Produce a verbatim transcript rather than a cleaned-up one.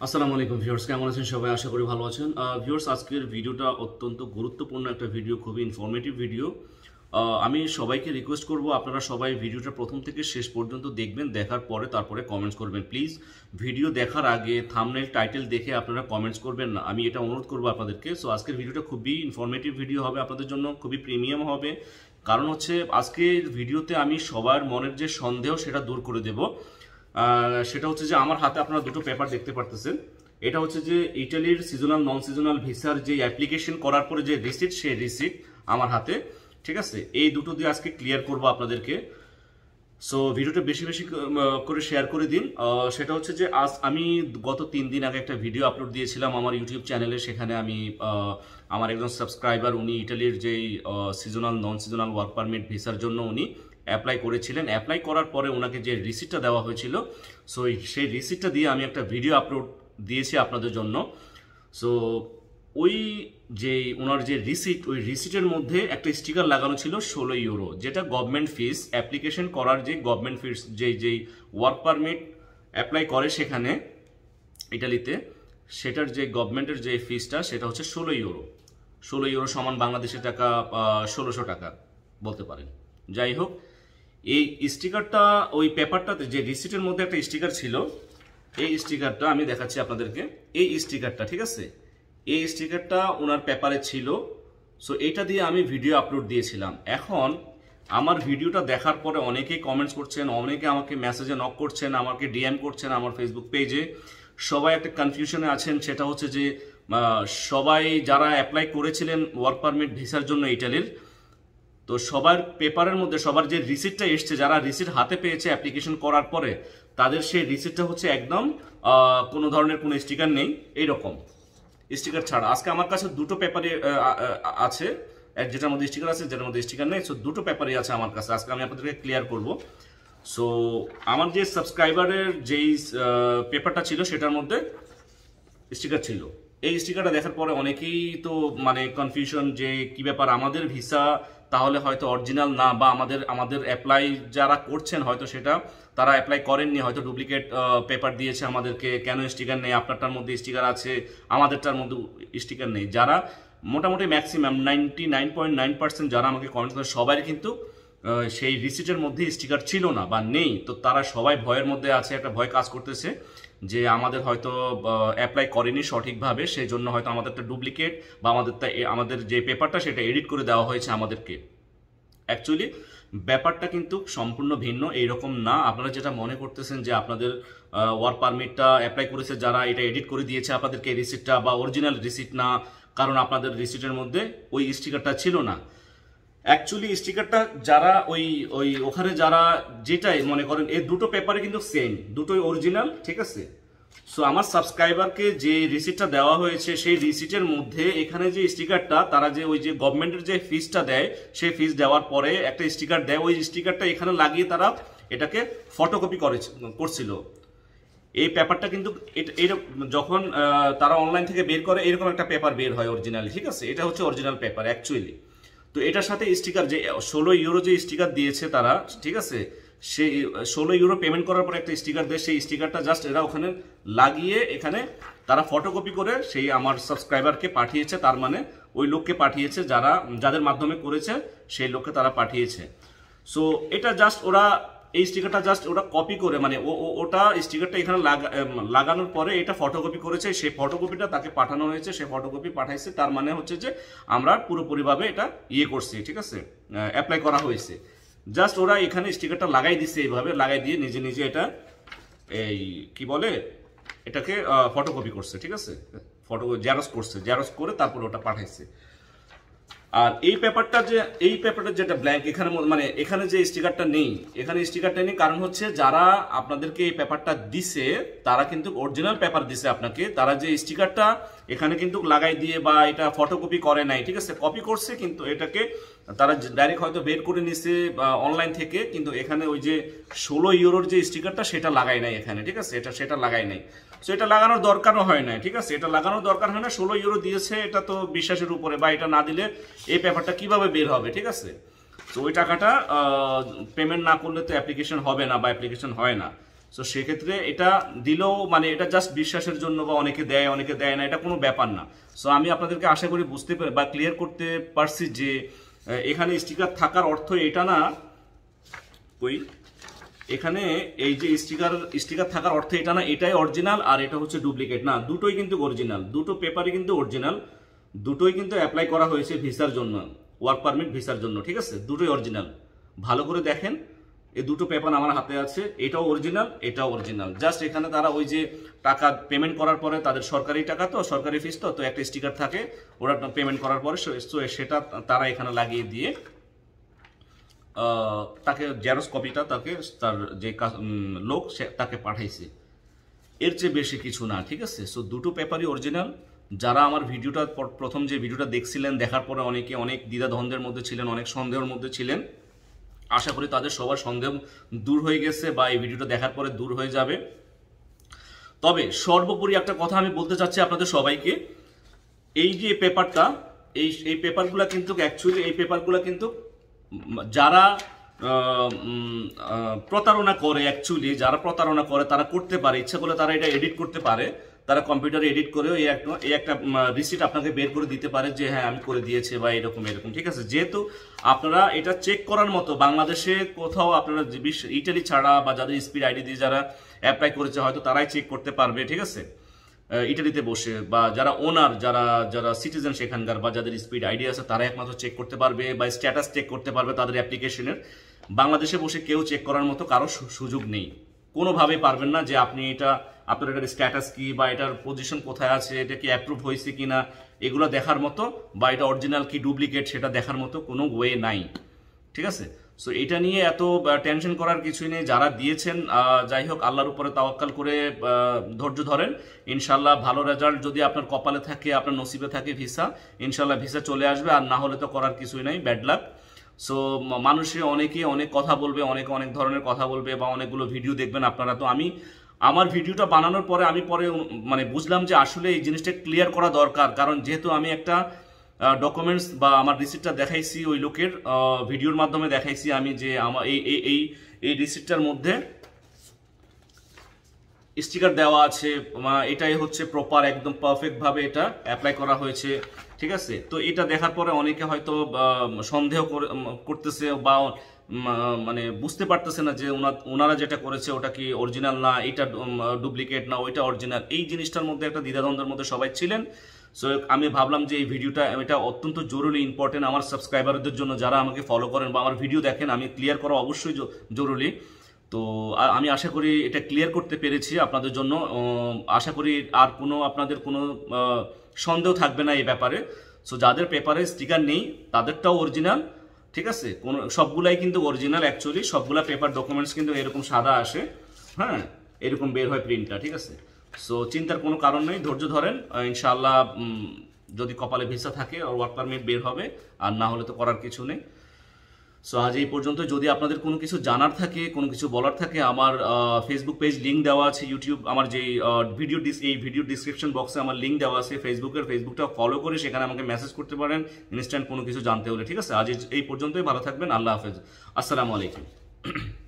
আসসালামু আলাইকুম ভিউয়ার্স, কেমন আছেন সবাই? আশা করি ভালো আছেন। ভিউয়ার্স, আজকের ভিডিওটা অত্যন্ত গুরুত্বপূর্ণ একটা ভিডিও, খুবই ইনফরমেটিভ ভিডিও। আমি সবাইকে রিকোয়েস্ট করব আপনারা সবাই ভিডিওটা প্রথম থেকে শেষ পর্যন্ত দেখবেন, দেখার পরে তারপরে কমেন্টস করবেন। প্লিজ ভিডিও দেখার আগে থাম্বনেল টাইটেল দেখে আপনারা কমেন্টস করবেন না, আমি এটা অনুরোধ করবো আপনাদেরকে। সো আজকের ভিডিওটা খুবই ইনফরমেটিভ ভিডিও হবে আপনাদের জন্য, খুবই প্রিমিয়াম হবে। কারণ হচ্ছে আজকের ভিডিওতে আমি সবার মনের যে সন্দেহ সেটা দূর করে দেব। সেটা হচ্ছে যে আমার হাতে আপনারা দুটো পেপার দেখতে পারতেছেন। এটা হচ্ছে যে ইটালির সিজনাল নন সিজনাল ভিসার যে অ্যাপ্লিকেশন করার পরে যে রিসিট, সেই রিসিট আমার হাতে, ঠিক আছে? এই দুটো দিয়ে আজকে ক্লিয়ার করবো আপনাদেরকে। সো ভিডিওটা বেশি বেশি করে শেয়ার করে দিন। সেটা হচ্ছে যে আজ আমি গত তিন দিন আগে একটা ভিডিও আপলোড দিয়েছিলাম আমার ইউটিউব চ্যানেলে। সেখানে আমি আমার একজন সাবস্ক্রাইবার, উনি ইটালির যেই seasonal non seasonal work permit ভিসার জন্য উনি অ্যাপ্লাই করেছিলেন। অ্যাপ্লাই করার পরে ওনাকে যে রিসিটটা দেওয়া হয়েছিল, সো সেই রিসিটটা দিয়ে আমি একটা ভিডিও আপলোড দিয়েছি আপনাদের জন্য। সো ওই যে ওনার যে রিসিট, ওই রিসিটের মধ্যে একটা স্টিকার লাগানো ছিল ষোলো ইউরো, যেটা গভর্নমেন্ট ফিস অ্যাপ্লিকেশন করার যে গভর্নমেন্ট ফিস, যে যেই ওয়ার্ক পারমিট অ্যাপ্লাই করে সেখানে ইটালিতে, সেটার যে গভর্নমেন্টের যে ফিসটা সেটা হচ্ছে ষোলো ইউরো। ষোলো ইউরো সমান বাংলাদেশের টাকা ষোলোশো টাকা বলতে পারেন। যাই হোক, এই স্টিকারটা, ওই পেপারটাতে যে রিসিটের মধ্যে একটা স্টিকার ছিল, এই স্টিকারটা আমি দেখাচ্ছি আপনাদেরকে। এই স্টিকারটা, ঠিক আছে, এই স্টিকারটা ওনার পেপারে ছিল। সো এটা দিয়ে আমি ভিডিও আপলোড দিয়েছিলাম। এখন আমার ভিডিওটা দেখার পরে অনেকেই কমেন্টস করছেন, অনেকে আমাকে মেসেজে নক করছেন, আমাকে ডিএম করছেন আমার ফেসবুক পেজে। সবাই একটা কনফিউশনে আছেন, সেটা হচ্ছে যে সবাই যারা অ্যাপ্লাই করেছিলেন ওয়ার্ক পারমিট ভিসার জন্য ইটালির, তো সবার পেপারের মধ্যে সবার যে রিসিটটা এসছে, যারা রিসিট হাতে পেয়েছে অ্যাপ্লিকেশন করার পরে, তাদের সেই রিসিটটা হচ্ছে একদম কোনো ধরনের কোনো স্টিকার নেই, এইরকম স্টিকার ছাড়া। আজকে আমার কাছে দুটো পেপারে আছে, এক যেটার মধ্যে স্টিকার আছে, যেটার মধ্যে স্টিকার নেই। সো দুটো পেপারই আছে আমার কাছে, আজকে আমি আপনাদেরকে ক্লিয়ার করব। সো আমার যে সাবস্ক্রাইবারের যেই পেপারটা ছিল সেটার মধ্যে স্টিকার ছিল। এই স্টিকারটা দেখার পরে অনেকেই তো মানে কনফিউশন, যে কি ব্যাপার, আমাদের ভিসা তাহলে হয়তো অরিজিনাল না, বা আমাদের আমাদের অ্যাপ্লাই যারা করছেন হয়তো সেটা তারা অ্যাপ্লাই করেননি, হয়তো ডুপ্লিকেট পেপার দিয়েছে আমাদেরকে, কেন স্টিকার নেই? আপনারটার মধ্যে স্টিকার আছে, আমাদেরটার মধ্যে স্টিকার নেই। যারা মোটামুটি maximum ninety nine point nine percent যারা আমাকে কমেন্ট করে, সবাই কিন্তু সেই রিসিটের মধ্যে স্টিকার ছিল না বা নেই। তো তারা সবাই ভয়ের মধ্যে আছে, একটা ভয় কাজ করতেছে যে আমাদের হয়তো অ্যাপ্লাই করেনি সঠিকভাবে, সেই জন্য হয়তো আমাদেরটা ডুপ্লিকেট, বা আমাদেরটা আমাদের যে পেপারটা সেটা এডিট করে দেওয়া হয়েছে আমাদেরকে। অ্যাকচুয়ালি ব্যাপারটা কিন্তু সম্পূর্ণ ভিন্ন, এইরকম না। আপনারা যেটা মনে করতেছেন যে আপনাদের ওয়ার্ক পারমিটটা অ্যাপ্লাই করেছে যারা, এটা এডিট করে দিয়েছে আপনাদেরকে রিসিটটা, বা অরিজিনাল রিসিট না, কারণ আপনাদের রিসিটের মধ্যে ওই স্টিকারটা ছিল না। অ্যাকচুয়ালি স্টিকারটা যারা ওই ওই ওখানে যারা যেটাই মনে করেন, এই দুটো পেপারে কিন্তু সেম, দুটোই অরিজিনাল, ঠিক আছে? সো আমার সাবস্ক্রাইবারকে যে রিসিটটা দেওয়া হয়েছে, সেই রিসিটের মধ্যে এখানে যে স্টিকারটা, তারা যে ওই যে গভর্নমেন্টের যে ফিসটা দেয়, সেই ফিস দেওয়ার পরে একটা স্টিকার দেয়, ওই স্টিকারটা এখানে লাগিয়ে তারা এটাকে ফটোকপি করে করছিল। এই পেপারটা কিন্তু যখন তারা অনলাইন থেকে বের করে, এরকম একটা পেপার বের হয় অরিজিনালি, ঠিক আছে? এটা হচ্ছে অরিজিনাল পেপার অ্যাকচুয়ালি। তো এটার সাথে স্টিকার, যে ষোলো ইউরো যে স্টিকার দিয়েছে তারা, ঠিক আছে, সেই ষোলো ইউরো পেমেন্ট করার পরে একটা স্টিকার দেয়, সেই স্টিকারটা জাস্ট এরা ওখানে লাগিয়ে এখানে তারা ফটোকপি করে সেই আমার সাবস্ক্রাইবারকে পাঠিয়েছে। তার মানে ওই লোককে পাঠিয়েছে, যারা যাদের মাধ্যমে করেছে সেই লোককে তারা পাঠিয়েছে। সো এটা জাস্ট ওরা, এই স্টিকারটা জাস্ট ওরা কপি করে, মানে ও ওটা স্টিকারটা এখানে লাগানোর পরে এটা ফটোকপি করেছে, সেই ফটোকপিটা তাকে পাঠানো হয়েছে, সে ফটোকপি পাঠাইছে। তার মানে হচ্ছে যে আমরা পুরোপুরিভাবে এটা ইয়ে করছি, ঠিক আছে, অ্যাপ্লাই করা হয়েছে। জাস্ট ওরা এখানে স্টিকারটা লাগাই দিচ্ছে, এইভাবে লাগাই দিয়ে নিজে নিজে এটা এই কি বলে এটাকে ফটোকপি করছে, ঠিক আছে, ফটো জেরক্স করছে, জেরক্স করে তারপর ওটা পাঠাইছে। আর এই পেপারটা, যে এই পেপারটা যেটা ব্ল্যাঙ্ক, এখানে মানে এখানে যে স্টিকারটা নেই, এখানে স্টিকারটা নেই, কারণ হচ্ছে যারা আপনাদেরকে এই পেপারটা দিছে তারা কিন্তু অরিজিনাল পেপার দিছে আপনাকে, তারা যে স্টিকারটা এখানে কিন্তু লাগাই দিয়ে বা এটা ফটোকপি করে নাই, ঠিক আছে, কপি করছে, কিন্তু এটাকে তারা ডাইরেক্ট হয়তো বের করে নিছে অনলাইন থেকে, কিন্তু এখানে ওই যে ষোলো ইউরোর যে স্টিকারটা সেটা লাগাই নাই এখানে, ঠিক আছে, এটা সেটা লাগাই নাই। সো এটা লাগানোর দরকারও হয় না, ঠিক আছে, এটা লাগানোর দরকার হয় না। ষোলো ইউরো দিয়েছে, এটা তো বিশ্বাসের উপরে, বা এটা না দিলে এই পেপারটা কিভাবে বের হবে, ঠিক আছে? তো ওই টাকাটা পেমেন্ট না করলে তো অ্যাপ্লিকেশন হবে না, বা অ্যাপ্লিকেশন হয় না। সো সেক্ষেত্রে এটা দিলেও মানে এটা জাস্ট বিশ্বাসের জন্য বা অনেকে দেয় অনেকে দেয় না, এটা কোনো ব্যাপার না। সো আমি আপনাদেরকে আশা করি বুঝতে বা ক্লিয়ার করতে পারছি যে এখানে স্টিকার থাকার অর্থ এটা না, ওই এখানে এই যে স্টিকার স্টিকার থাকার অর্থ এটা না এটাই অরিজিনাল আর এটা হচ্ছে ডুপ্লিকেট না, দুটোই কিন্তু অরিজিনাল, দুটো পেপারই কিন্তু অরিজিনাল, দুটোই কিন্তু অ্যাপ্লাই করা হয়েছে ভিসার জন্য, ওয়ার্ক পারমিট ভিসার জন্য, ঠিক আছে, দুটোই অরিজিনাল। ভালো করে দেখেন, এই দুটো পেপার আমার হাতে আছে, এটাও অরিজিনাল এটাও অরিজিনাল। জাস্ট এখানে তারা ওই যে টাকা পেমেন্ট করার পরে তাদের সরকারি টাকা তো সরকারি ফিস তো তো একটা স্টিকার থাকে, ওরা পেমেন্ট করার পরে সেটা তারা এখানে লাগিয়ে দিয়ে তাকে জেরক্স কপিটা তাকে তার যে লোক সে তাকে পাঠাইছে, এর চেয়ে বেশি কিছু না, ঠিক আছে। সো দুটো পেপারই অরিজিনাল। যারা আমার ভিডিওটা প্রথম যে ভিডিওটা দেখছিলেন, দেখার পরে অনেকে অনেক দ্বিধাদ্বন্দ্বের মধ্যে ছিলেন, অনেক সন্দেহের মধ্যে ছিলেন, আশা করি তাদের সবার সন্দেহ দূর হয়ে গেছে বা এই ভিডিওটা দেখার পরে দূর হয়ে যাবে। তবে সর্বোপরি একটা কথা আমি বলতে চাচ্ছি আপনাদের সবাইকে, এই যে পেপারটা এই এই পেপারগুলো কিন্তু অ্যাকচুয়ালি এই পেপারগুলো কিন্তু যারা প্রতারণা করে, অ্যাকচুয়ালি যারা প্রতারণা করে তারা করতে পারে, ইচ্ছা করলে তারা এটা এডিট করতে পারে, তারা কম্পিউটারে এডিট করেও এই একটা এই একটা রিসিট আপনাকে বের করে দিতে পারে যে হ্যাঁ আমি করে দিয়েছি বা এরকম এরকম, ঠিক আছে। যেহেতু আপনারা এটা চেক করার মতো বাংলাদেশে কোথাও আপনারা ইটালি ছাড়া বা যাদের স্পিড আইডি দিয়ে যারা অ্যাপ্লাই করেছে হয়তো তারাই চেক করতে পারবে, ঠিক আছে, ইটালিতে বসে, বা যারা ওনার যারা যারা সিটিজেন সেখানকার বা যাদের স্পিড আইডি আছে তারা একমাত্র চেক করতে পারবে বা স্ট্যাটাস চেক করতে পারবে তাদের অ্যাপ্লিকেশনের। বাংলাদেশে বসে কেউ চেক করার মতো কারো সুযোগ নেই, কোনোভাবে পারবেন না যে আপনি এটা আপনার এটার স্ট্যাটাস কি বা এটার পজিশন কোথায় আছে, এটা কি অ্যাপ্রুভ হয়েছে কিনা এগুলো দেখার মতো বা এটা অরিজিনাল কি ডুপ্লিকেট সেটা দেখার মতো কোনো ওয়ে নাই, ঠিক আছে। সো এটা নিয়ে এত টেনশন করার কিছুই নেই, যারা দিয়েছেন যাই হোক আল্লাহর উপরে তাওয়াক্কাল করে ধৈর্য ধরেন, ইনশাল্লাহ ভালো রেজাল্ট যদি আপনার কপালে থাকে আপনার নসিবে থাকে ভিসা, ইনশাল্লাহ ভিসা চলে আসবে, আর না হলে তো করার কিছুই নাই, ব্যাড লাক। সো মানুষে অনেকে অনেক কথা বলবে, অনেকে অনেক ধরনের কথা বলবে বা অনেকগুলো ভিডিও দেখবেন আপনারা। তো আমি আমার ভিডিওটা বানানোর পরে আমি পরে মানে বুঝলাম যে আসলে এই জিনিসটা ক্লিয়ার করা দরকার, কারণ যেহেতু আমি একটা ডকুমেন্টস বা আমার রিসিপ্টটা দেখাইছি ওই লোকের ভিডিওর মাধ্যমে দেখাইছি আমি যে আমার এই এই এই রিসিপ্টটার মধ্যে স্টিকার দেওয়া আছে, এটাই হচ্ছে প্রপার একদম পারফেক্টভাবে এটা অ্যাপ্লাই করা হয়েছে, ঠিক আছে। তো এটা দেখার পরে অনেকে হয়তো সন্দেহ করতেছে বা মানে বুঝতে পারতেছে না যে ওনারা যেটা করেছে ওটা কি অরিজিনাল না, এটা ডুপ্লিকেট না ওইটা অরিজিনাল, এই জিনিসটার মধ্যে একটা দ্বিধাদ্বন্দ্বের মধ্যে সবাই ছিলেন। সো আমি ভাবলাম যে এই ভিডিওটা এটা অত্যন্ত জরুরি ইম্পর্টেন্ট আমার সাবস্ক্রাইবারদের জন্য, যারা আমাকে ফলো করেন বা আমার ভিডিও দেখেন, আমি ক্লিয়ার করা অবশ্যই জরুরি। তো আমি আশা করি এটা ক্লিয়ার করতে পেরেছি আপনাদের জন্য, আশা করি আর কোনো আপনাদের কোনো সন্দেহ থাকবে না এই ব্যাপারে। সো যাদের পেপারে স্টিকার নেই তাদেরটাও অরিজিনাল, ঠিক আছে, কোন সবগুলাই কিন্তু অরিজিনাল, অ্যাকচুয়ালি সবগুলা পেপার ডকুমেন্টস কিন্তু এরকম সাদা আসে, হ্যাঁ এরকম বের হয় প্রিন্টটা, ঠিক আছে। সো চিন্তার কোনো কারণ নেই, ধৈর্য ধরেন, ইনশাআল্লাহ যদি কপালে ভিসা থাকে ওয়ার্ক পারমিট বের হবে, আর না হলে তো করার কিছু নেই। সো আজ এই পর্যন্ত। যদি আপনাদের কোনো কিছু জানার থাকে, কোনো কিছু বলার থাকে, আমার ফেসবুক পেজ লিঙ্ক দেওয়া আছে, ইউটিউব আমার যে ভিডিও এই ভিডিও ডিসক্রিপশন বক্সে আমার লিঙ্ক দেওয়া আছে ফেসবুকের, ফেসবুকটা ফলো করে সেখানে আমাকে মেসেজ করতে পারেন ইনস্ট্যান্ট কোনো কিছু জানতে হলে, ঠিক আছে। আজ এই পর্যন্তই, ভালো থাকবেন, আল্লাহ হাফেজ, আসসালামু আলাইকুম।